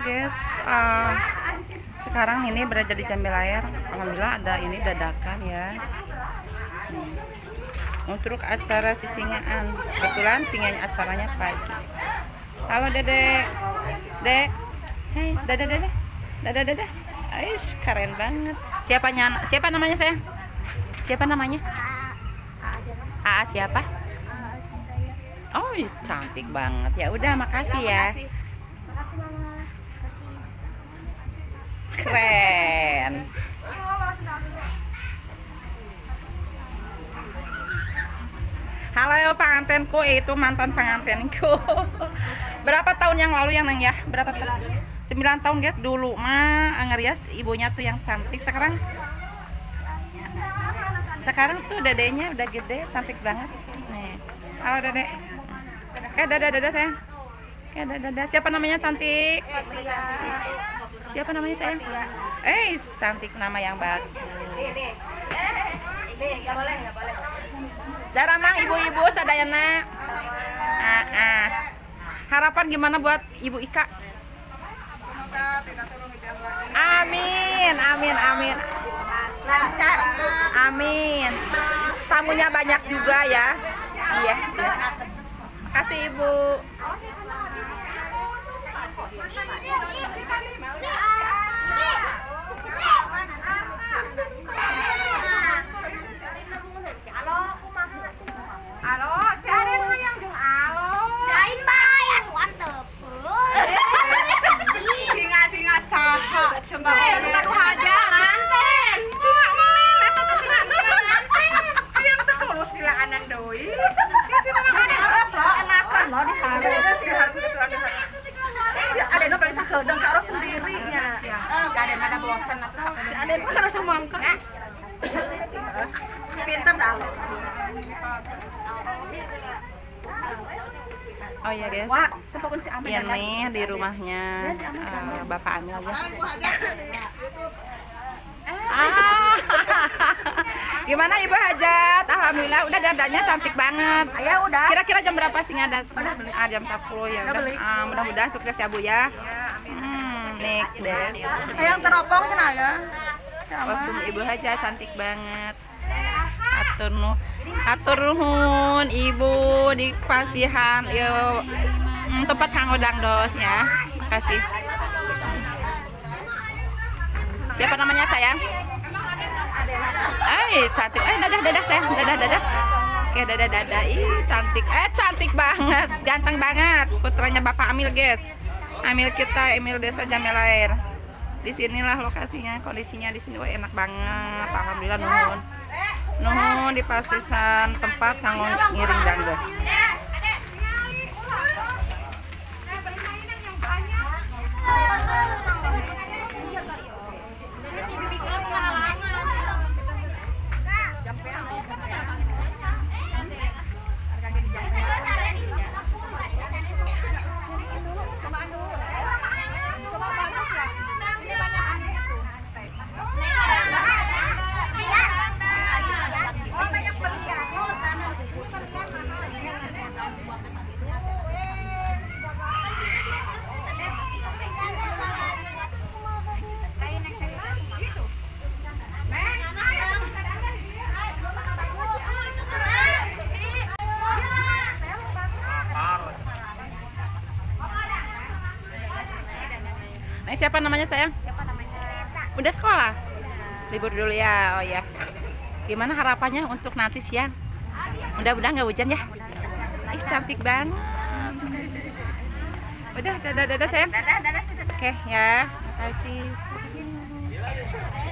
guys, sekarang ini berada di Jambil Air. Alhamdulillah ada ini dadakan ya. Untuk acara sisingaan, kebetulan singanya acaranya pagi. Halo Dede, Dek, hei Dede, Dede, Aish, keren banget. Siapa namanya sayang? Siapa namanya? Aa siapa? Oh cantik banget. Ya udah makasih ya. Keren. Halo pengantenku, itu mantan pengantenku. Berapa tahun yang lalu ya Neng ya? Berapa tahun? 9 tahun guys. Dulu mah ngerias ibunya tuh yang cantik. Sekarang tuh dedenya udah gede, cantik banget. Nih. Halo Dede. Dada sayang. Dada. Siapa namanya cantik? Siapa namanya sayang? Cantik, nama yang bagus. Enggak boleh. Jarang mang ibu-ibu sadayana. Harapan gimana buat Ibu Ika? Amin. Lancar. Amin. Tamunya banyak juga ya. Iya. Makasih Ibu. Pintar dah lo. Oh ya guys, ini di rumahnya Bapak Amil ya. Gimana Ibu Hajat? Alhamdulillah udah dadanya cantik banget. Ya udah. Kira-kira jam berapa sih ngada? Jam 10 ya. Mudah-mudahan sukses ya Bu ya. Nik des. Yang teropong kenal ya. Kostum Ibu Hajat cantik banget. Atur nuhun Ibu di pasihan yo tempat kanggo dangdos ya. Makasih. Siapa namanya sayang? Cantik. Dadah sayang. Dadah. Oke, dadah. Cantik. Cantik banget. Ganteng banget. Putranya Bapak Amil, guys. Amil kita, Emil Desa Jambil Air. Disinilah lokasinya, kondisinya di sini enak banget. Alhamdulillah nuhun di pasisan tempat kanggo ngiring dangdos. Siapa namanya sayang? Udah sekolah? Libur dulu ya. Oh ya. Gimana harapannya untuk nanti siang? Mudah-mudahan nggak hujan ya. Cantik banget. Udah, dadah sayang. Oke ya. Makasih.